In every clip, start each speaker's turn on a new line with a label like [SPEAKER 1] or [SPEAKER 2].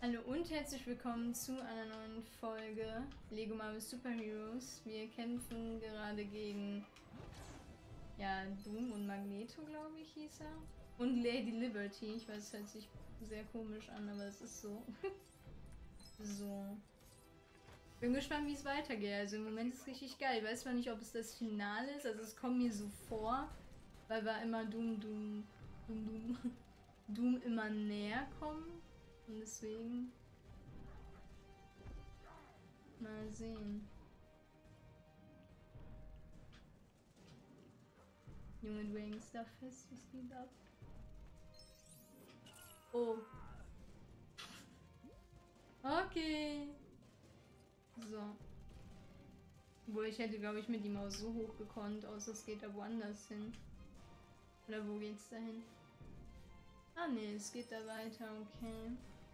[SPEAKER 1] Hallo und herzlich willkommen zu einer neuen Folge Lego Marvel Super Heroes. Wir kämpfen gerade gegen Doom und Magneto, glaube ich, hieß er. Und Lady Liberty. Ich weiß, es hört sich sehr komisch an, aber es ist so. So. Bin gespannt, wie es weitergeht. Also im Moment ist es richtig geil. Ich weiß zwar nicht, ob es das Finale ist. Also es kommt mir so vor, weil wir immer Doom immer näher kommen. Und deswegen mal sehen. Junge, du hängst da fest. Was geht ab? Oh. Okay. So. Obwohl, ich hätte, glaube ich, mit ihm auch so hoch gekonnt, außer es geht da woanders hin. Oder wo geht's da hin? Ah, nee, es geht da weiter, okay.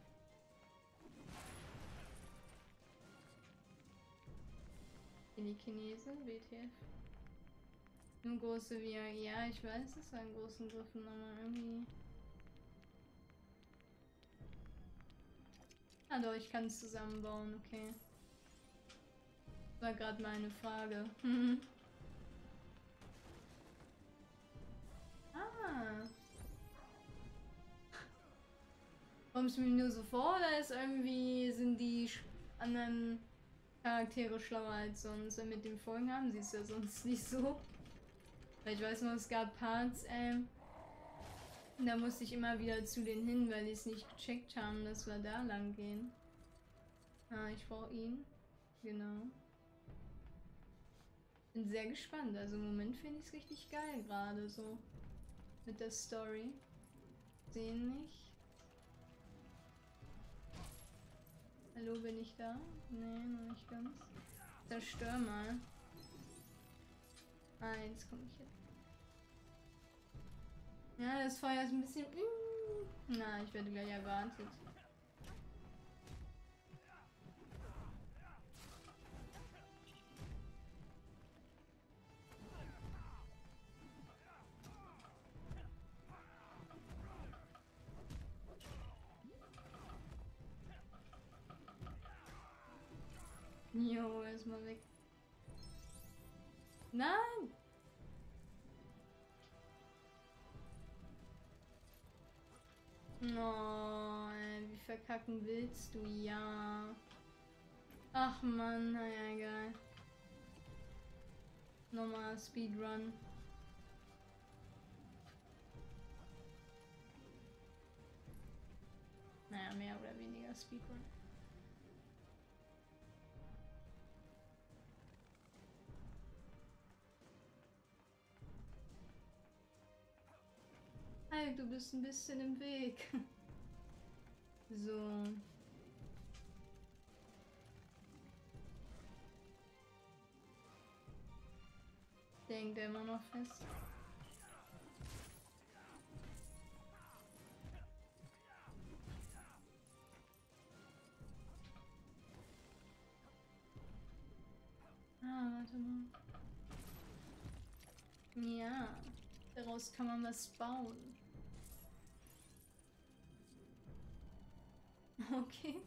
[SPEAKER 1] In die Chinesen, WTF. Nur große wie er. Ja, ich weiß, es war ein großen Griffen, aber irgendwie. Ah, doch, ich kann es zusammenbauen, okay. War gerade meine Frage. Ah. Kommt es mir nur so vor, oder ist irgendwie, sind die anderen Charaktere schlauer als sonst? Weil mit den Folgen haben sie es ja sonst nicht so. Weil ich weiß noch, es gab Parts, da musste ich immer wieder zu denen hin, weil die es nicht gecheckt haben, dass wir da lang gehen. Ah, ich brauche ihn. Genau. Bin sehr gespannt. Also im Moment finde ich es richtig geil gerade so. Mit der Story. Sehen nicht. Hallo, bin ich da? Nee, noch nicht ganz. Zerstör mal. Ah, jetzt komme ich jetzt. Ja, das Feuer ist ein bisschen. Na, ich werde gleich erwartet. Jo, erstmal weg. Nein! Oh, wie verkacken willst du? Ja. Ach man, naja, egal. Nochmal Speedrun. Naja, mehr oder weniger Speedrun. Hey, du bist ein bisschen im Weg. So. Denkt er immer noch fest. Ah, warte mal. Ja, daraus kann man was bauen. Okay.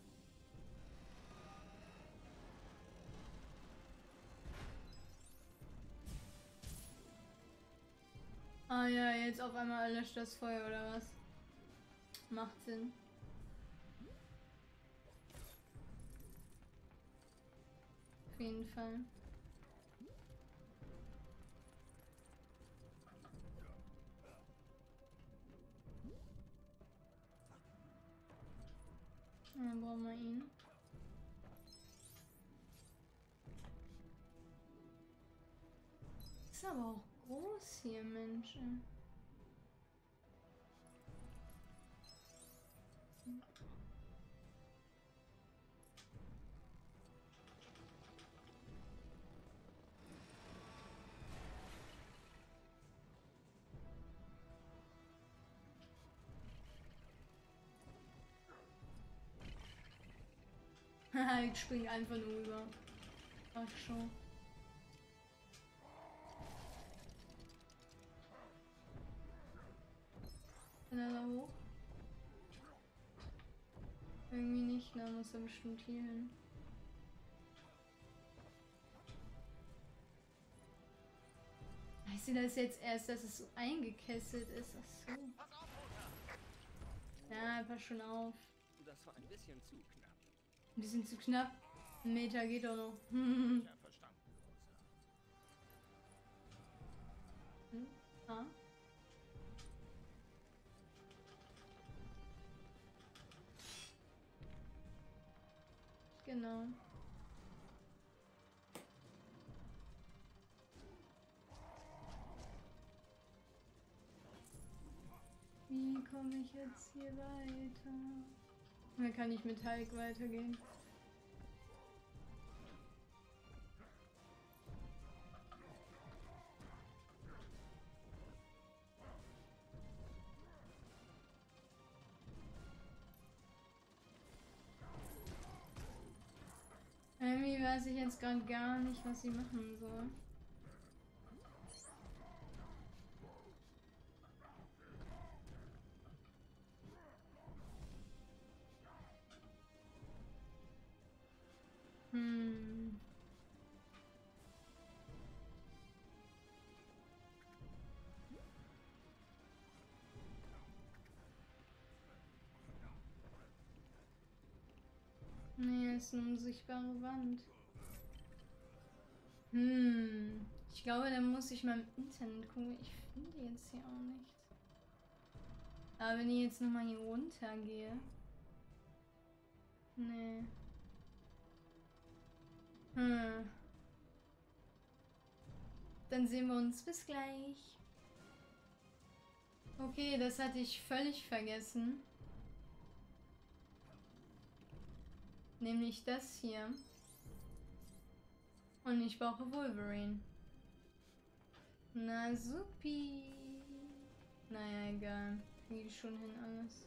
[SPEAKER 1] Ah ja, jetzt auf einmal löscht das Feuer oder was? Macht Sinn. Auf jeden Fall. Dann brauchen wir ihn. Ist aber auch groß hier, Mensch. Haha, ich spring einfach nur über. Ach schon. Kann er da hoch? Irgendwie nicht, da muss er bestimmt healen. Weißt du das jetzt erst, dass es so eingekesselt ist? Ach so. Ja, pass schon auf.
[SPEAKER 2] Das war ein bisschen zu knapp.
[SPEAKER 1] Ein bisschen zu knapp. Ein Meter geht doch noch.
[SPEAKER 2] Ja, verstanden, Großer.
[SPEAKER 1] Ah. Genau. Wie komme ich jetzt hier weiter? Dann kann ich mit Hulk weitergehen. Irgendwie weiß ich jetzt gerade gar nicht, was sie machen soll. Nee, ist eine unsichtbare Wand. Ich glaube, dann muss ich mal im Internet gucken. Ich finde jetzt hier auch nichts. Aber wenn ich jetzt nochmal hier runter gehe. Nee. Dann sehen wir uns bis gleich. Okay, das hatte ich völlig vergessen. Nämlich das hier. Und ich brauche Wolverine. Na supi. Naja, egal. Kriege ich schon hin alles.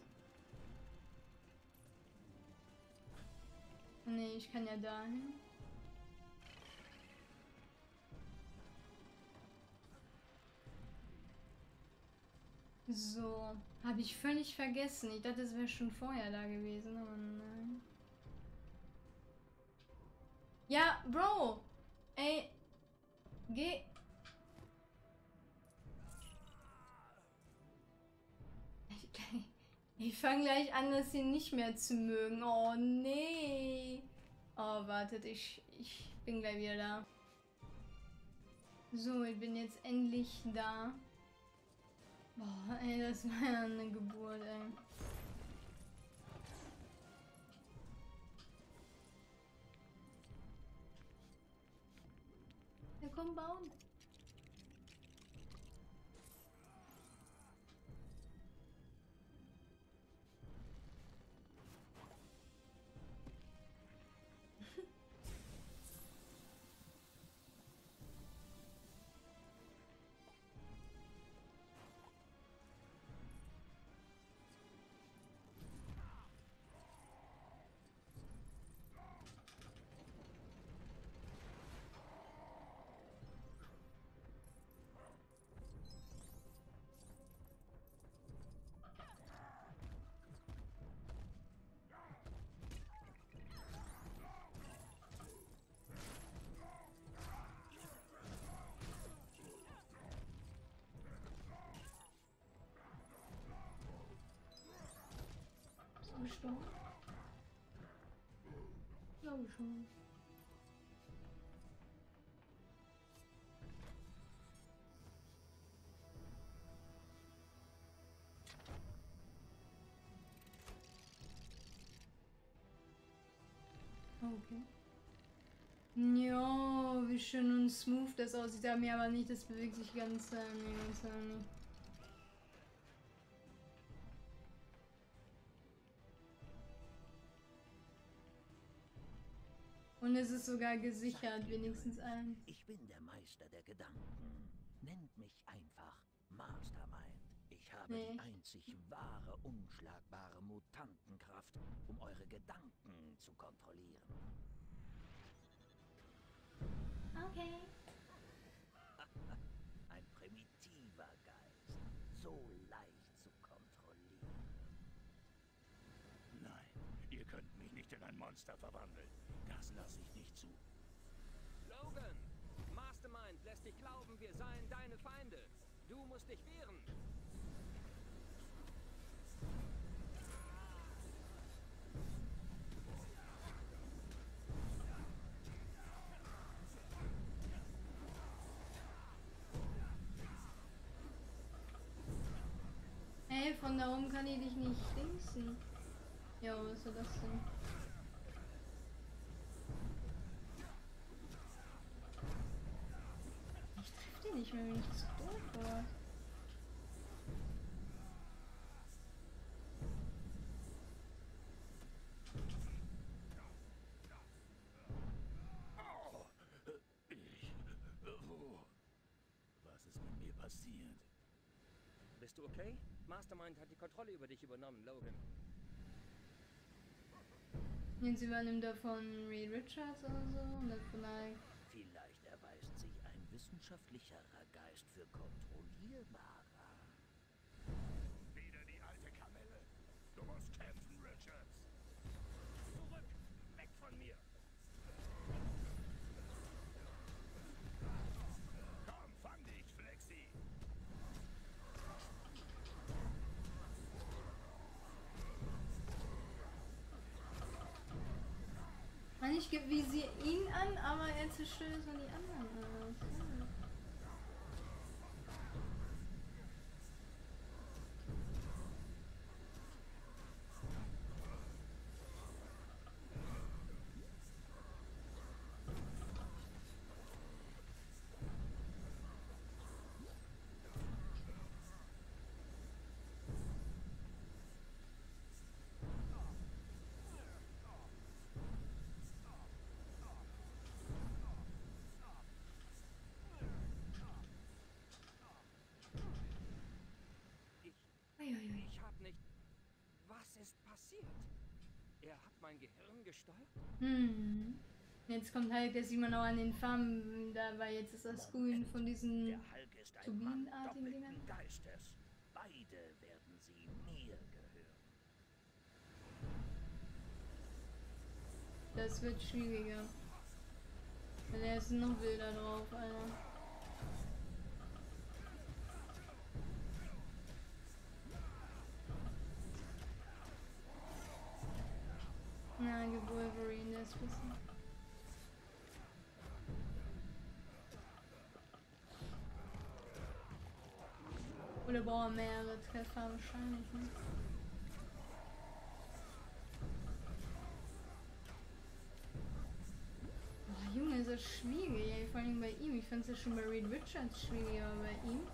[SPEAKER 1] Nee, ich kann ja dahin. So, habe ich völlig vergessen. Ich dachte, es wäre schon vorher da gewesen, aber nein. Ja, Bro! Ey, geh. Ich fange gleich an, das hier nicht mehr zu mögen. Oh, nee. Oh, wartet, ich bin gleich wieder da. So, ich bin jetzt endlich da. Boah, ey, das war ja eine Geburt, ey. Ja, komm, bauen. Gestorben? Glaube schon. Okay. Ja, wie schön und smooth das aussieht. Ja, mir aber nicht, das bewegt sich ganz, nee, ganz nicht. Und es ist sogar gesichert, wenigstens ein.
[SPEAKER 3] Ich bin der Meister der Gedanken. Nennt mich einfach Mastermind. Ich habe die einzig wahre, unschlagbare Mutantenkraft, um eure Gedanken zu kontrollieren.
[SPEAKER 1] Okay.
[SPEAKER 3] Ein primitiver Geist. So leicht zu kontrollieren.
[SPEAKER 2] Nein, ihr könnt
[SPEAKER 3] ein Monster verwandelt. Das lasse ich nicht zu.
[SPEAKER 2] Logan, Mastermind lässt dich glauben, wir seien deine Feinde. Du musst dich wehren.
[SPEAKER 1] Hey, von da oben kann ich dich nicht dingsen. Ja, was soll das denn? Ich treffe den nicht mehr, wenn ich zu doof war.
[SPEAKER 3] Was ist mit mir passiert?
[SPEAKER 2] Bist du okay? Mastermind hat die Kontrolle über dich übernommen, Logan.
[SPEAKER 1] Jetzt übernimmt er von Reed Richards oder so und dann vielleicht.
[SPEAKER 3] Vielleicht erweist sich ein wissenschaftlicherer Geist für kontrollierbarer. Wieder die alte Kamelle. Du musst kämpfen, Richards. Zurück! Weg von mir! Komm, fang dich, Flexi!
[SPEAKER 1] Ich visiere ihn an, aber er zerstört von die anderen alles.
[SPEAKER 2] Ich hab nicht... Was ist passiert? Er hat mein Gehirn gesteuert?
[SPEAKER 1] Hm. Jetzt kommt halt, das sieht man auch an den Farben, da war jetzt ist das Grün von diesen
[SPEAKER 3] Der Hulk ist ein Mann
[SPEAKER 1] turbinenartigen Dingern.
[SPEAKER 3] doppelten Geistes. Beide werden sie mir gehören.
[SPEAKER 1] Das wird schwieriger. Weil da sind noch Bilder drauf, Alter. Na, die Wolverine, der ist ein bisschen. Oder braucht er mehrere Treffer wahrscheinlich, ne? Boah, Junge, ist das schwierig, ey. Vor allem bei ihm. Ich fand es ja schon bei Reed Richards schwieriger, aber bei ihm.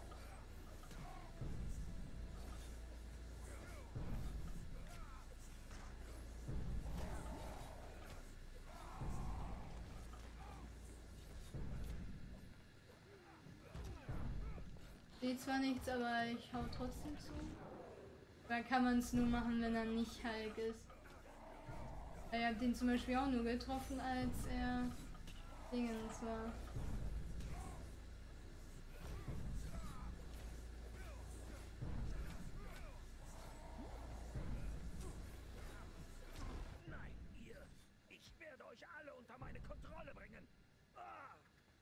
[SPEAKER 1] Sehe zwar nichts, aber ich hau trotzdem zu. Da kann man es nur machen, wenn er nicht Hulk ist. Ich hab den zum Beispiel auch nur getroffen, als er Dingens war.
[SPEAKER 3] Nein, ihr! Ich werde euch alle unter meine Kontrolle bringen! Ah!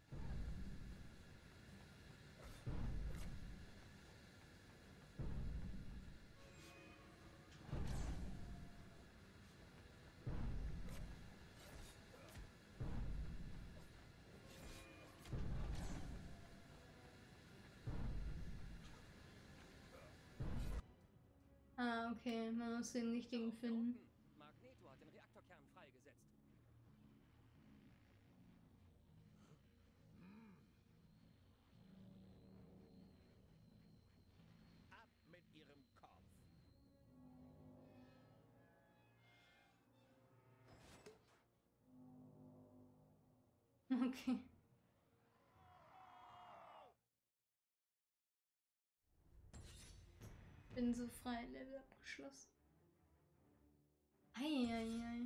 [SPEAKER 1] Ah, okay, man muss den richtigen finden.
[SPEAKER 2] Magneto hat den Reaktorkern freigesetzt.
[SPEAKER 3] Ab mit ihrem Kopf!
[SPEAKER 1] Okay. Bin so frei, Level abgeschlossen. Eieiei.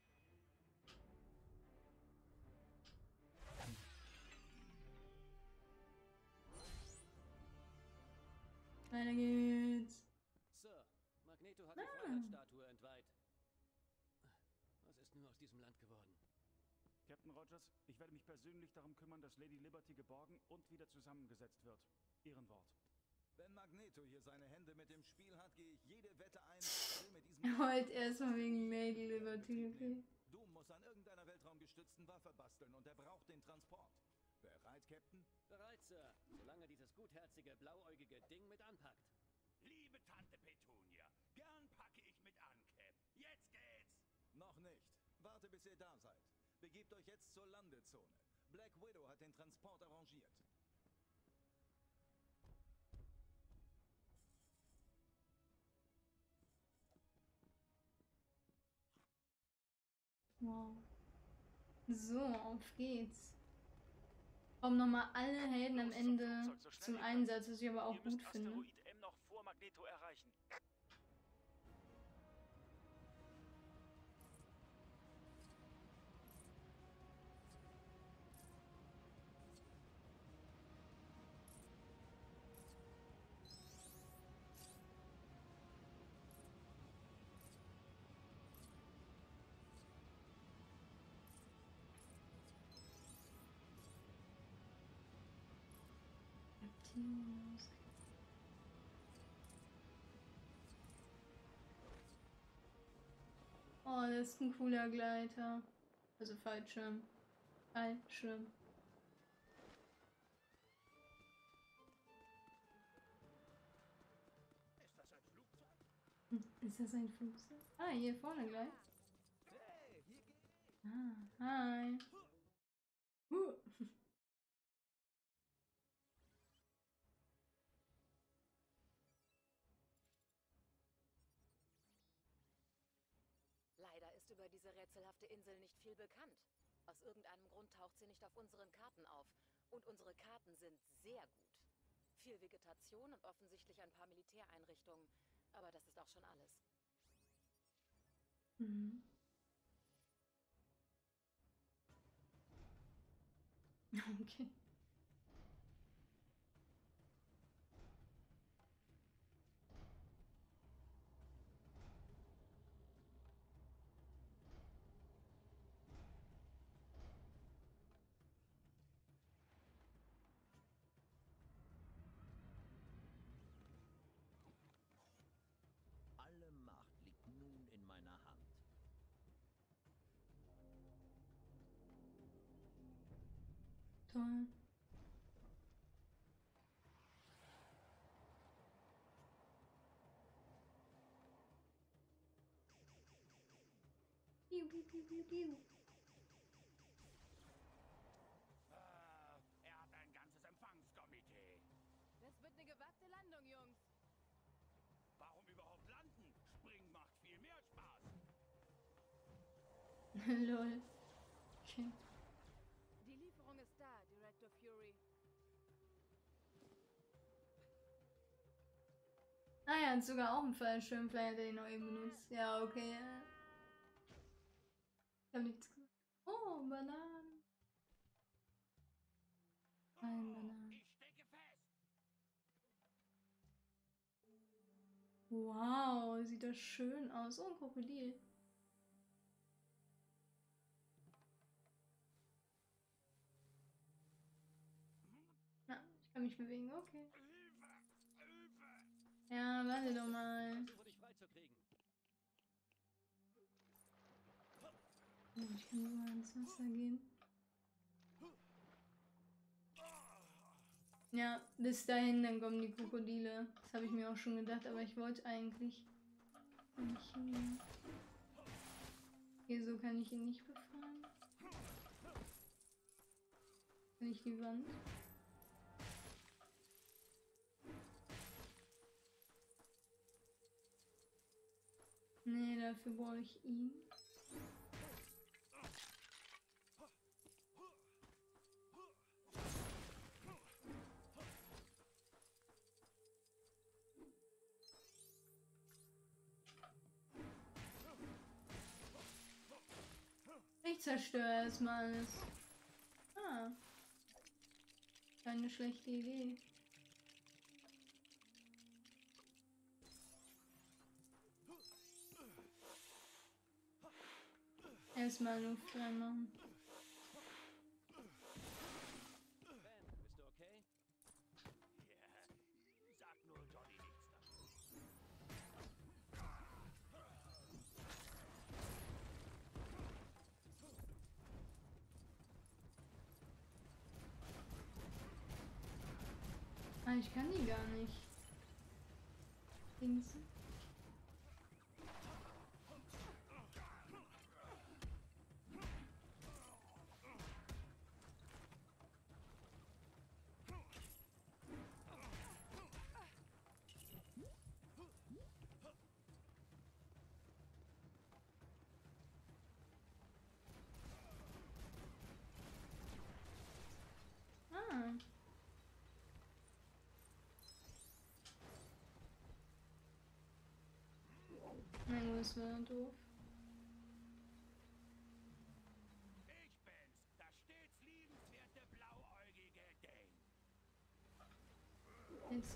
[SPEAKER 1] Weiter geht's.
[SPEAKER 2] Sir, Magneto hat die Freiheitsstatue entweiht. Was ist nun?
[SPEAKER 4] diesem Land geworden?
[SPEAKER 5] Captain Rogers, ich werde mich persönlich darum kümmern, dass Lady Liberty geborgen und wieder zusammengesetzt wird. Ehrenwort.
[SPEAKER 6] Wenn Magneto hier seine Hände mit dem Spiel hat, gehe ich jede Wette ein, will mit diesem...
[SPEAKER 1] Er wollte erstmal wegen Lady Liberty, okay.
[SPEAKER 6] Doom muss an irgendeiner weltraumgestützten Waffe basteln und er braucht den Transport. Bereit, Captain?
[SPEAKER 4] Bereit, Sir. Solange dieses gutherzige, blauäugige Ding mit anpackt.
[SPEAKER 7] Liebe Tante Petunia, gern packe ich mit an, Cap. Jetzt geht's!
[SPEAKER 6] Noch nicht. Warte, bis ihr da seid. Begebt euch jetzt zur Landezone. Black Widow hat den Transport arrangiert.
[SPEAKER 1] Wow. So, auf geht's. Kommen nochmal alle Helden am Ende zum Einsatz, was ich aber auch gut finde.
[SPEAKER 5] Asteroid M noch vor Magneto erreichen.
[SPEAKER 1] Oh, das ist ein cooler Gleiter. Also Fallschirm. Fallschirm.
[SPEAKER 7] Ist das ein Flugzeug?
[SPEAKER 1] Ist das ein Flugzeug? Ah, hier vorne gleich.
[SPEAKER 6] Hey, hier geht's!
[SPEAKER 1] Ah, hi.
[SPEAKER 8] Leider ist über diese rätselhafte Insel nicht viel bekannt. Aus irgendeinem Grund taucht sie nicht auf unseren Karten auf. Und unsere Karten sind sehr gut. Viel Vegetation und offensichtlich ein paar Militäreinrichtungen. Aber das ist auch schon alles.
[SPEAKER 1] Mhm. Okay.
[SPEAKER 3] Alle Macht liegt nun in meiner Hand.
[SPEAKER 1] Toll. Piu, piu, piu, piu, piu.
[SPEAKER 7] Er hat ein ganzes Empfangskomitee.
[SPEAKER 8] Das wird eine gewagte Landung, Jungs.
[SPEAKER 7] Warum überhaupt landen? Springen macht viel mehr Spaß.
[SPEAKER 1] Lol. Okay.
[SPEAKER 8] Die Lieferung ist da, Director Fury.
[SPEAKER 1] Ah, er hat sogar auch einen Fallschirm, vielleicht hat er den auch eben benutzt. Ja, okay. Ich hab nichts gesagt. Oh, Bananen. Ein Bananen.
[SPEAKER 7] Ich stecke fest.
[SPEAKER 1] Wow, sieht das schön aus. Oh, ein Krokodil. Ja, ich kann mich bewegen, okay. Ja, warte doch mal.
[SPEAKER 4] Versuche dich freizukriegen.
[SPEAKER 1] Oh, ich kann sogar ins Wasser gehen. Ja, bis dahin, dann kommen die Krokodile. Das habe ich mir auch schon gedacht, aber ich wollte eigentlich nicht hin. Hier, so kann ich ihn nicht befreien. Kann ich die Wand? Nee, dafür brauche ich ihn. Ich zerstöre erstmal alles. Ah. Keine schlechte Idee. Erstmal Luft reinmachen.
[SPEAKER 4] Ben, bist du okay?
[SPEAKER 7] Ja, sag nur Johnny nichts dazu.
[SPEAKER 1] Ah, ich kann die gar nicht. Dings. Ah. Na gut, das war doof.
[SPEAKER 7] Ich bin's, das stets liebenswerte blauäugige Ding.
[SPEAKER 1] Jetzt.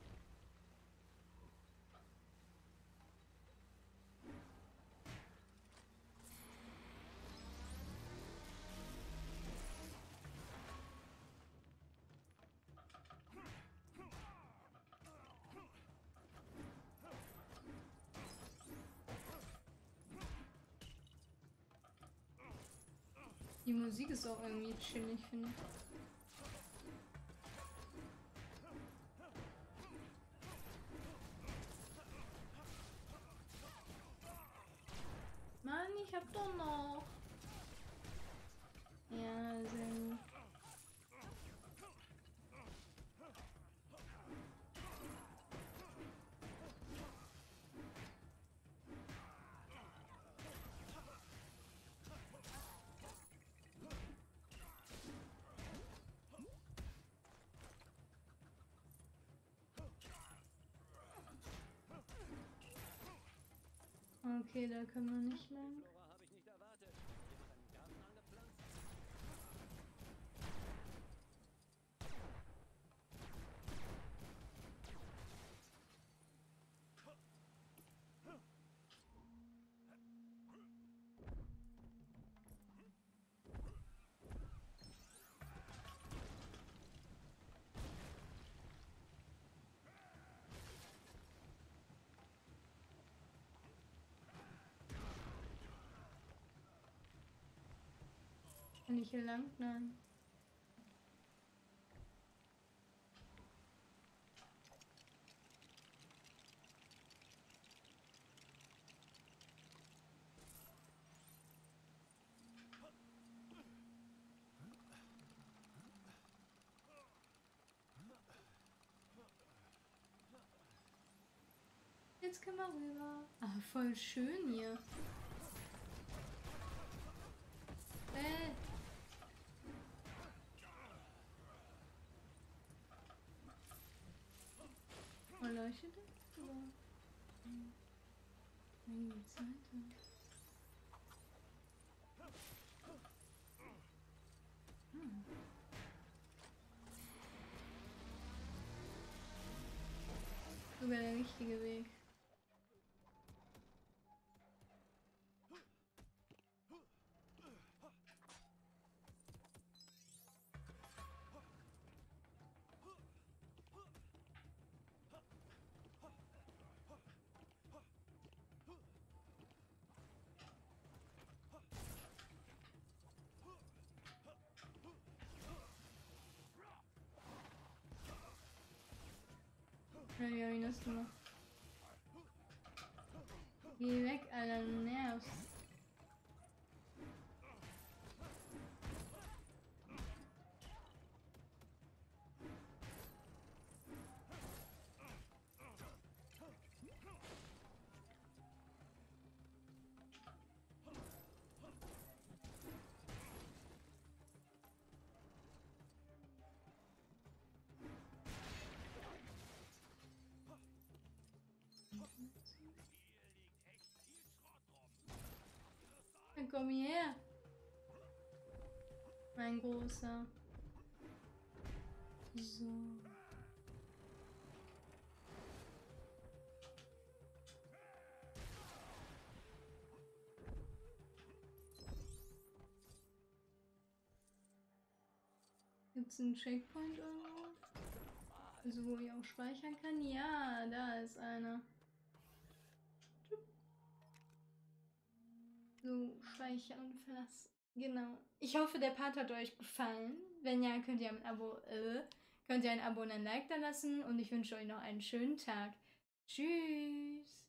[SPEAKER 1] Die Musik ist auch irgendwie chillig, finde ich. Mann, ich hab doch noch. Ja, sehr gut. Okay, da können wir nicht lang.
[SPEAKER 4] Flora habe ich nicht erwartet. Jemand einen Garten angepflanzt?
[SPEAKER 1] Kann ich hier lang? Nein. Jetzt können wir rüber. Ah, voll schön hier. Leuchtet das? Oder? Wie geht's weiter? Sogar der richtige Weg. Ja, wie hab ich das gemacht? Geh weg, Alter, du nervst. Dann komm hierher. Mein Großer. So. Gibt es einen Checkpoint irgendwo? Also wo ich auch speichern kann? Ja, da ist einer. So, speichern und verlassen. Genau. Ich hoffe, der Part hat euch gefallen. Wenn ja, könnt ihr ein Abo und ein Like da lassen. Und ich wünsche euch noch einen schönen Tag. Tschüss.